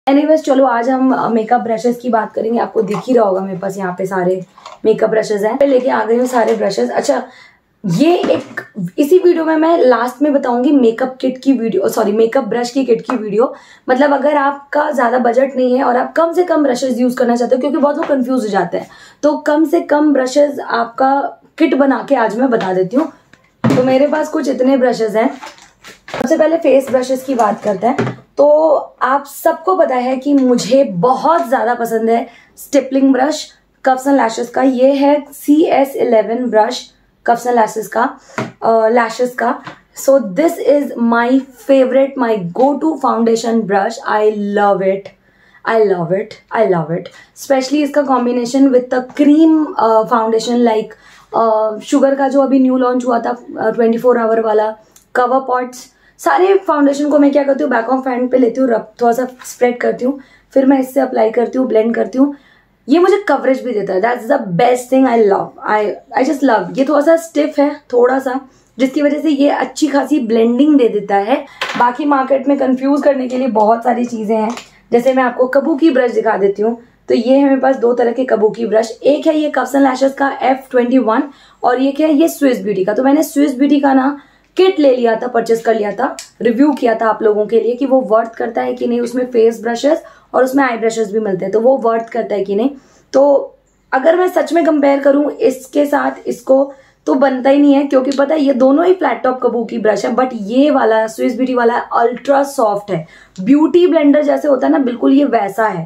Anyways चलो आज हम मेकअप ब्रशेस की बात करेंगे। आपको दिख ही रहा होगा मेरे पास यहाँ पे सारे मेकअप ब्रशेस हैं। लेके आ गई हूँ सारे ब्रशेस। अच्छा, ये एक इसी वीडियो में मैं लास्ट में बताऊंगी मेकअप किट की वीडियो, सॉरी मेकअप ब्रश की किट की वीडियो। मतलब अगर आपका ज्यादा बजट नहीं है और आप कम से कम ब्रशेस यूज करना चाहते हो, क्योंकि बहुत लोग कंफ्यूज हो जाते हैं, तो कम से कम ब्रशेस आपका किट बना के आज मैं बता देती हूँ। तो मेरे पास कुछ इतने ब्रशेस हैं। सबसे पहले फेस ब्रशेस की बात करते हैं। तो आप सबको पता है कि मुझे बहुत ज्यादा पसंद है stippling brush Cuffs and Lashes का। ये है CS11 brush Cuffs and Lashes का। So this is my favourite, my go to foundation brush. I love it, I love it, I love it. Specially इसका combination with the cream foundation like Sugar का जो अभी new launch हुआ था 24 our वाला, cover pots, सारे foundation को मैं क्या करती हूँ, बैक ऑफ हैंड पे लेती हूँ, रब थोड़ा सा स्प्रेड करती हूँ, फिर मैं इससे अप्लाई करती हूँ, ब्लेंड करती हूँ। ये मुझे कवरेज भी देता है। That's the best thing I love. I just love. ये थोड़ा सा स्टिफ है थोड़ा सा, जिसकी वजह से ये अच्छी खासी ब्लेंडिंग दे देता है। बाकी मार्केट में कंफ्यूज करने के लिए बहुत सारी चीजें हैं। जैसे मैं आपको कबूकी ब्रश दिखा देती हूँ। तो ये है मेरे पास दो तरह के कबूकी ब्रश। एक है ये कफ्स एंड लैशेस का F21 और ये क्या है, ये स्विस ब्यूटी का। तो मैंने स्विस ब्यूटी का ना किट ले लिया था, परचेस कर लिया था, रिव्यू किया था आप लोगों के लिए कि वो वर्थ करता है कि नहीं। उसमें फेस ब्रशेस और उसमें आई ब्रशेस भी मिलते हैं, तो वो वर्थ करता है कि नहीं। तो अगर मैं सच में कंपेयर करूं इसके साथ इसको, तो बनता ही नहीं है, क्योंकि पता है ये दोनों ही फ्लैट टॉप कबूकी ब्रश है, बट ये वाला स्विस ब्यूटी वाला अल्ट्रा सॉफ्ट है। ब्यूटी ब्लेंडर जैसे होता है ना, बिल्कुल ये वैसा है।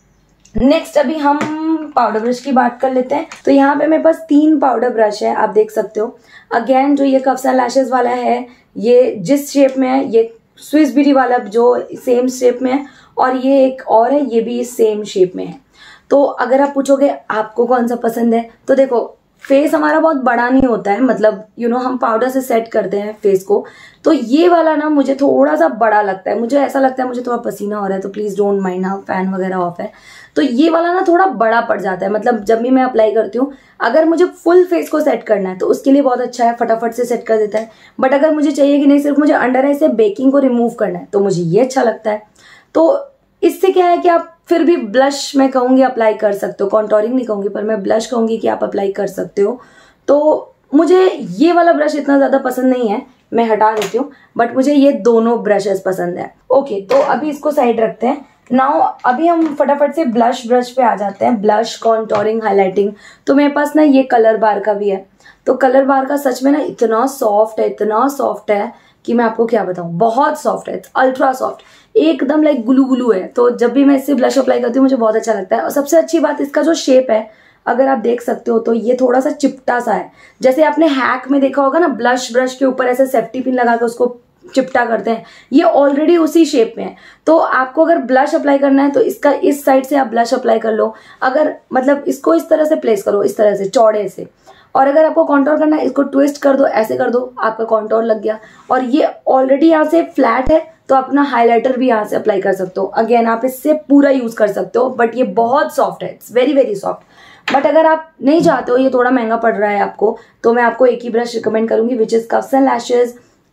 नेक्स्ट अभी हम पाउडर ब्रश की बात कर लेते हैं। तो यहाँ पे मेरे पास 3 पाउडर ब्रश है, आप देख सकते हो। अगेन जो ये कफ्स एंड लैशेस वाला है, ये जिस शेप में है, ये स्विस ब्यूटी वाला जो सेम शेप में है, और ये एक और है, ये भी सेम शेप में है। तो अगर आप पूछोगे आपको कौन सा पसंद है, तो देखो फेस हमारा बहुत बड़ा नहीं होता है, मतलब हम पाउडर से सेट करते हैं फेस को। तो ये वाला ना मुझे थोड़ा सा बड़ा लगता है। मुझे ऐसा लगता है, मुझे थोड़ा पसीना हो रहा है तो प्लीज डोंट माइंड, हाँ फैन वगैरह ऑफ है। तो ये वाला ना थोड़ा बड़ा पड़ जाता है, मतलब जब भी मैं अप्लाई करती हूँ। अगर मुझे फुल फेस को सेट करना है तो उसके लिए बहुत अच्छा है, फटाफट से सेट कर देता है। बट अगर मुझे चाहिए कि नहीं सिर्फ मुझे अंडर आई से बेकिंग को रिमूव करना है, तो मुझे ये अच्छा लगता है। तो इससे क्या है कि आप फिर भी ब्लश मैं कहूंगी अप्लाई कर सकते हो, कॉन्टोरिंग नहीं कहूंगी, पर मैं ब्लश कहूंगी कि आप अप्लाई कर सकते हो। तो मुझे ये वाला ब्रश इतना ज्यादा पसंद नहीं है, मैं हटा देती हूँ, बट मुझे ये दोनों ब्रशेस पसंद है। ओके, तो अभी इसको साइड रखते हैं। नाउ अभी हम फटाफट से ब्लश ब्रश पे आ जाते हैं। Blush, contouring, highlighting. तो मेरे पास ना ये कलर बार का भी है। तो कलर बार का सच में ना इतना सॉफ्ट है, इतना सॉफ्ट है कि मैं आपको क्या बताऊं, बहुत सॉफ्ट है, अल्ट्रा सॉफ्ट, एकदम लाइक गुलू गुलू है। तो जब भी मैं इससे ब्लश अप्लाई करती हूँ मुझे बहुत अच्छा लगता है। और सबसे अच्छी बात इसका जो शेप है, अगर आप देख सकते हो तो ये थोड़ा सा चिपटा सा है। जैसे आपने हैक में देखा होगा ना, ब्लश ब्रश के ऊपर ऐसे सेफ्टी पिन लगा कर उसको चिपटा करते हैं, ये ऑलरेडी उसी शेप में है। तो आपको अगर ब्लश अप्लाई करना है तो इसका इस साइड से आप ब्लश अप्लाई कर लो। अगर मतलब इसको इस तरह से प्लेस करो, इस तरह से चौड़े से। और अगर आपको कॉन्टोर करना है, इसको ट्विस्ट कर दो, ऐसे कर दो, आपका कॉन्टोर लग गया। और ये ऑलरेडी यहाँ से फ्लैट है, तो अपना हाइलाइटर भी यहाँ से अप्लाई कर सकते हो। अगेन आप इससे पूरा यूज कर सकते हो, बट ये बहुत सॉफ्ट है, it's very very soft. But अगर आप नहीं चाहते हो, ये थोड़ा महंगा पड़ रहा है आपको, तो मैं आपको एक ही ब्रश रिकमेंड करूंगी, which is Cuffs and Lashes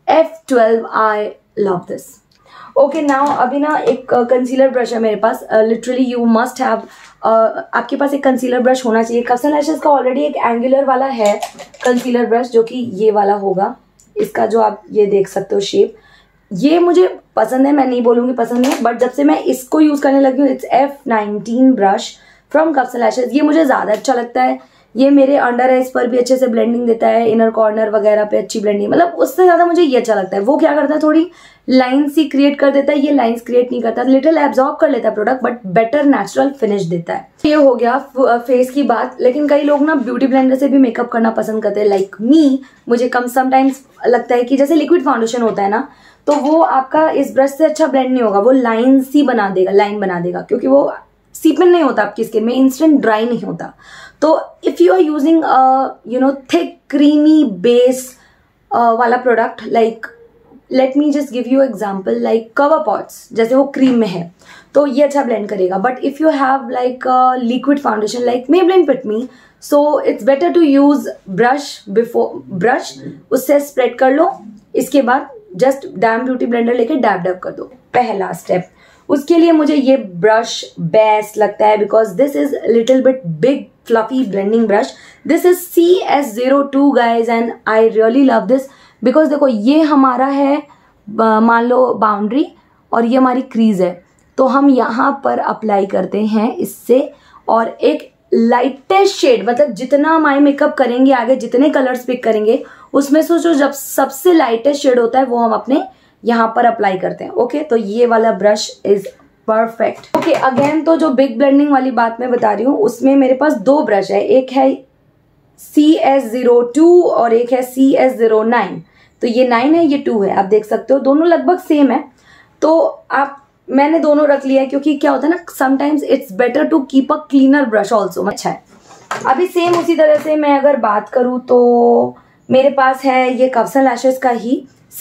F12। I love this. Okay, now अभी ना एक कंसीलर ब्रश है मेरे पास। लिटरली यू मस्ट हैव, आपके पास एक कंसीलर ब्रश होना चाहिए। कफ्स एंड लैशेस का ऑलरेडी एक एंगुलर वाला है कंसीलर ब्रश, जो कि ये वाला होगा। इसका जो आप ये देख सकते हो शेप, ये मुझे पसंद है, मैं नहीं बोलूंगी पसंद नहीं, बट जब से मैं इसको यूज करने लगी हूँ, it's F19 brush from Cuffs and Lashes. ये मुझे ज्यादा अच्छा लगता है। ये मेरे अंडर आइज पर भी अच्छे से ब्लेंडिंग देता है, इनर कॉर्नर वगैरह पे अच्छी ब्लेंडिंग, मतलब उससे ज्यादा मुझे ये अच्छा लगता है। वो क्या करता है, थोड़ी लाइन्स ही क्रिएट कर देता है, ये लाइन्स क्रिएट नहीं करता, लिटिल एब्जॉर्ब कर लेता है product, but better natural finish देता है। ये हो गया फेस की बात। लेकिन कई लोग ना ब्यूटी ब्लेंडर से भी मेकअप करना पसंद करते हैं, लाइक मी। मुझे कम समटाइम्स लगता है कि जैसे लिक्विड फाउंडेशन होता है ना, तो वो आपका इस ब्रश से अच्छा ब्लेंड नहीं होगा, वो लाइन्स ही बना देगा, लाइन बना देगा, क्योंकि वो सीपमेंट नहीं होता आपकी स्किन में, इंस्टेंट ड्राई नहीं होता। तो if you are using thick creamy base वाला product, like let me just give you example, like cover pots, जैसे वो क्रीम में है, तो ये अच्छा ब्लेंड करेगा। But if you have like liquid foundation like Maybelline Fit Me, so it's better to use brush before brush, उससे spread कर लो, इसके बाद जस्ट डैम ब्यूटी ब्लेंडर लेके डैब डैब कर दो, पहला स्टेप। उसके लिए मुझे ये ब्रश बेस्ट लगता है because this is little bit big fluffy blending brush. This is CS02 guys and I really love this because देखो ये हमारा है मान लो बाउंड्री और ये हमारी क्रीज है, तो हम यहाँ पर अप्लाई करते हैं इससे. और एक लाइटेस्ट शेड, मतलब जितना हम आई मेकअप करेंगे आगे, जितने कलर्स पिक करेंगे उसमें से जो जब सबसे लाइटेस्ट शेड होता है वो हम अपने यहाँ पर अप्लाई करते हैं. ओके, तो ये वाला brush is perfect. Okay, again तो जो बिग ब्लेंडिंग वाली बात मैं बता रही हूँ उसमें मेरे पास दो ब्रश है, एक है CS02 और एक है CS09. तो ये 9 है, ये 2 है, आप देख सकते हो दोनों लगभग सेम है. तो मैंने दोनों रख लिया है क्योंकि क्या होता है ना, sometimes it's better to keep a cleaner brush also. अच्छा है. अभी सेम उसी तरह से मैं अगर बात करूँ तो मेरे पास है ये कवसन लैशेस का ही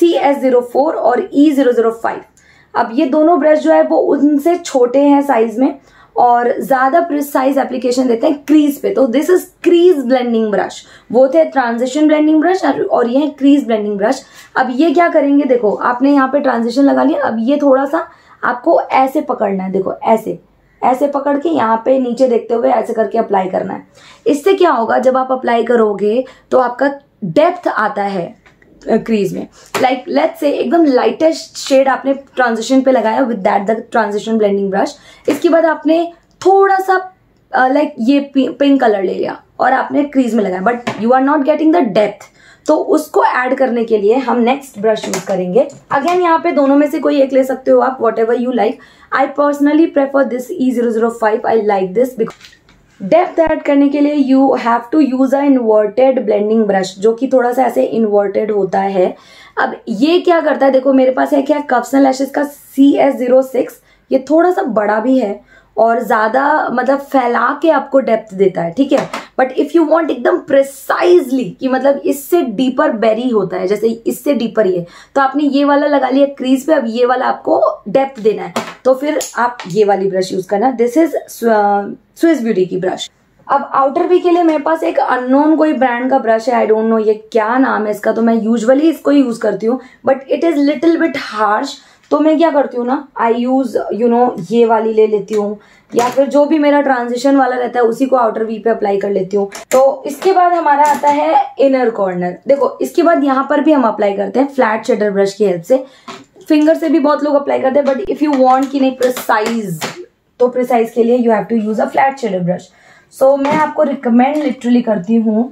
CS04 और E005. अब ये दोनों ब्रश जो है वो उनसे छोटे हैं साइज में और ज्यादा प्रिसाइज एप्लीकेशन देते हैं क्रीज पे. तो this is crease blending brush. वो थे ट्रांजिशन ब्लेंडिंग ब्रश और ये है क्रीज ब्लेंडिंग ब्रश. अब ये क्या करेंगे, देखो आपने यहाँ पे ट्रांजिशन लगा लिया, अब ये थोड़ा सा आपको ऐसे पकड़ना है, देखो ऐसे ऐसे पकड़ के यहाँ पे नीचे देखते हुए ऐसे करके अप्लाई करना है. इससे क्या होगा, जब आप अप्लाई करोगे तो आपका डेप्थ आता है क्रीज में. लाइक लेट्स से एकदम लाइटेस्ट शेड आपने ट्रांजिशन पे लगाया with that the transition blending brush. इसके बाद आपने थोड़ा सा लाइक ये पिंक कलर ले लिया और आपने क्रीज में लगाया, but you are not getting the depth. तो उसको ऐड करने के लिए हम नेक्स्ट ब्रश यूज करेंगे. अगेन यहाँ पे दोनों में से कोई एक ले सकते हो आप, whatever you like. I personally prefer this E005. I like this because depth add करने के लिए you have to use a inverted blending brush, जो कि थोड़ा सा ऐसे इन्वर्टेड होता है. अब ये क्या करता है, देखो मेरे पास है क्या कवसन लैशेस का CS06. ये थोड़ा सा बड़ा भी है और ज्यादा मतलब फैला के आपको डेप्थ देता है, ठीक है. बट इफ यू वांट एकदम प्रिसाइजली कि मतलब इससे डीपर बेरी होता है, जैसे इससे डीपर ये, तो आपने ये वाला लगा लिया क्रीज पे. अब ये वाला आपको डेप्थ देना है तो फिर आप ये वाली ब्रश यूज करना. दिस इज स्विस ब्यूटी की ब्रश. अब आउटर वी के लिए मेरे पास एक अननोन कोई ब्रांड का ब्रश है, आई डोंट नो ये क्या नाम है इसका. तो मैं यूजुअली इसको यूज करती हूँ but it is little bit harsh. तो मैं क्या करती हूँ ना, आई यूज ये वाली ले लेती हूँ या फिर जो भी मेरा ट्रांजिशन वाला रहता है उसी को आउटर वी पे अप्लाई कर लेती हूँ. तो इसके बाद हमारा आता है इनर कॉर्नर. देखो इसके बाद यहाँ पर भी हम अप्लाई करते हैं फ्लैट शेडर ब्रश की हेल्प से. फिंगर से भी बहुत लोग अप्लाई करते हैं बट इफ यू वांट कि नहीं प्रिसाइज, तो प्रिसाइज के लिए you have to use a flat shader brush. So मैं आपको रिकमेंड लिटरली करती हूँ,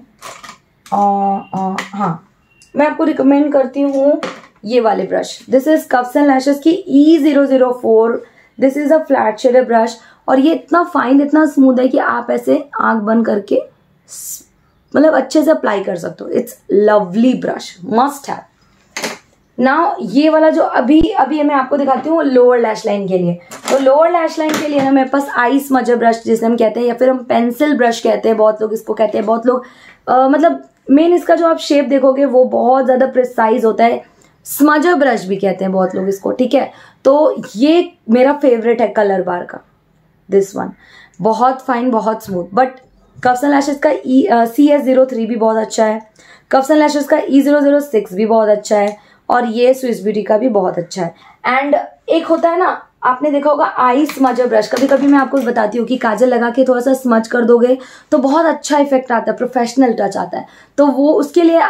हाँ मैं आपको रिकमेंड करती हूँ ये वाले brush. This is Cuffs n Lashes की E004. This is a flat shader brush और ये इतना फाइन, इतना स्मूथ है कि आप ऐसे आंख बंद करके मतलब अच्छे से अप्लाई कर सकते हो. It's lovely brush, must have. Now ये वाला जो अभी मैं आपको दिखाती हूँ लोअर लैश लाइन के लिए. तो लोअर लैश लाइन के लिए ना मेरे पास आई स्मजर ब्रश जिसे हम कहते हैं या फिर हम पेंसिल ब्रश कहते हैं, बहुत लोग इसको कहते हैं. बहुत लोग मतलब मेन इसका जो आप शेप देखोगे वो बहुत ज्यादा प्रिसाइज होता है. स्मजर ब्रश भी कहते हैं बहुत लोग इसको, ठीक है. तो ये मेरा फेवरेट है कलर बार का, दिस वन. बहुत फाइन, बहुत स्मूथ. बट कवसन लैशेस का CS03 भी बहुत अच्छा है. कवसन लैशेस का E006 भी बहुत अच्छा है और ये स्विस ब्यूटी का भी बहुत अच्छा है. एंड एक होता है ना, आपने देखा होगा आई स्मजर ब्रश. कभी कभी मैं आपको बताती हूँ कि काजल लगा के थोड़ा सा स्मज कर दोगे तो बहुत अच्छा इफेक्ट आता है, प्रोफेशनल टच आता है. तो वो उसके लिए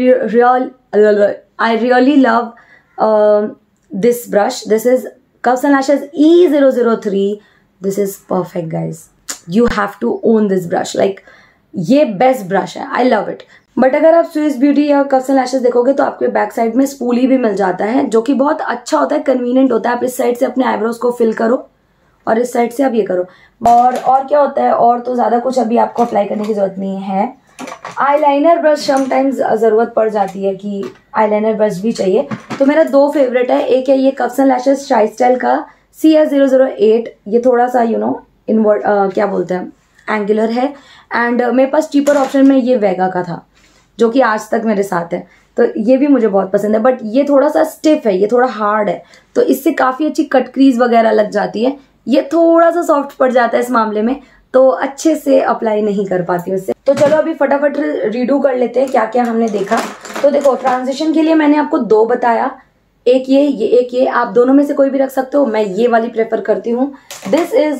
I really love this brush. This is Cuffs n Lashes E003. This is perfect guys. You have to own this brush. Like ये बेस्ट ब्रश है, आई लव इट. बट अगर आप स्विस ब्यूटी या कवसन लैशेस देखोगे तो आपके बैक साइड में spoolie भी मिल जाता है जो कि बहुत अच्छा होता है, कन्वीनियंट होता है. आप इस साइड से अपने आईब्रोज को फिल करो और इस साइड से आप ये करो. और क्या होता है, और तो ज्यादा कुछ अभी आपको अप्लाई करने की जरूरत नहीं है. आईलाइनर ब्रश समटाइम्स जरूरत पड़ जाती है कि आईलाइनर ब्रश भी चाहिए. तो मेरा दो फेवरेट है. एक है ये कवसन लैशेस शाई स्टाइल का CS008. ये थोड़ा सा इनवर्ट क्या बोलते हैं, एंगुलर है. एंड मेरे पास चीपर ऑप्शन में ये वेगा का था जो कि आज तक मेरे साथ है. तो ये भी मुझे बहुत पसंद है. बट ये थोड़ा सा स्टिफ है, ये थोड़ा हार्ड है, तो इससे काफी अच्छी कट क्रीज वगैरह लग जाती है. ये थोड़ा सा सॉफ्ट पड़ जाता है इस मामले में, तो अच्छे से अप्लाई नहीं कर पाती उससे. तो चलो अभी फटाफट रीडू कर लेते हैं क्या क्या हमने देखा. तो देखो ट्रांजिशन के लिए मैंने आपको दो बताया, एक ये आप दोनों में से कोई भी रख सकते हो, मैं ये वाली प्रेफर करती हूँ। This is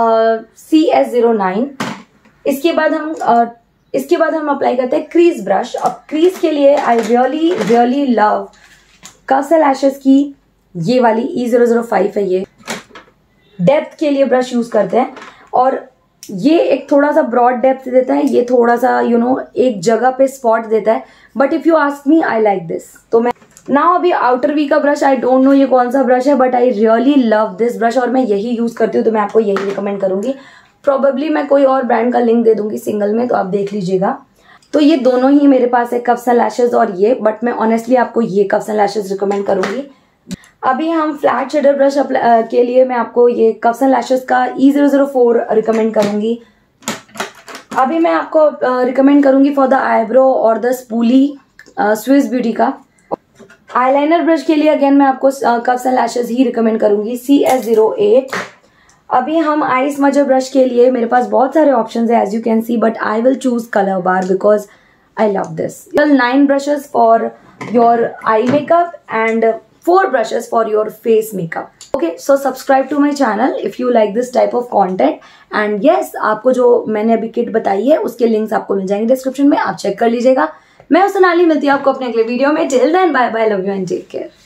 CS09। इसके बाद हम अप्लाई करते हैं क्रीज ब्रश। अब क्रीज के लिए I really love Cuffs n Lashes की ये वाली E005 है। ये डेप्थ के लिए ब्रश यूज करते हैं और ये एक थोड़ा सा ब्रॉड डेप्थ देता है, ये थोड़ा सा एक जगह पे स्पॉट देता है, but if you ask me I like this. तो मैं नाउ अभी आउटर वी का ब्रश, आई डोंट नो ये कौन सा ब्रश है, but I really love this brush और मैं यही यूज करती हूँ, तो मैं आपको यही रिकमेंड करूंगी। प्रोबेबली मैं कोई और ब्रांड का लिंक दे दूंगी सिंगल में, तो आप देख लीजिएगा। तो ये दोनों ही मेरे पास है, कफ्स एंड लैशेस और ये, बट मैं ऑनेस्टली आपको ये कफ्स एंड लैशेस रिकमेंड करूंगी। अभी हम फ्लैट शेडर ब्रश के लिए मैं आपको ये कफ्स एंड लैशेस का E004 रिकमेंड करूंगी। अभी मैं आपको रिकमेंड करूंगी फॉर द आईब्रो और द स्पूली स्विस ब्यूटी का। आईलाइनर ब्रश के लिए अगेन मैं आपको कफ्स एंड लैशेस ही रिकमेंड करूंगी, CS08। अभी हम आई स्मजर ब्रश के लिए मेरे पास बहुत सारे ऑप्शंस है as you can see, but I will choose Colorbar because I love this. 9 brushes for your eye makeup and 4 brushes for your face makeup. Okay, so subscribe to my channel if you like this type of content. And yes, आपको जो मैंने अभी kit बताई है उसके links आपको मिल जाएंगे description में, आप चेक कर लीजिएगा। मैं सोनाली, मिलती हूँ आपको अपने अगले वीडियो में। Till then bye bye, love you and take care.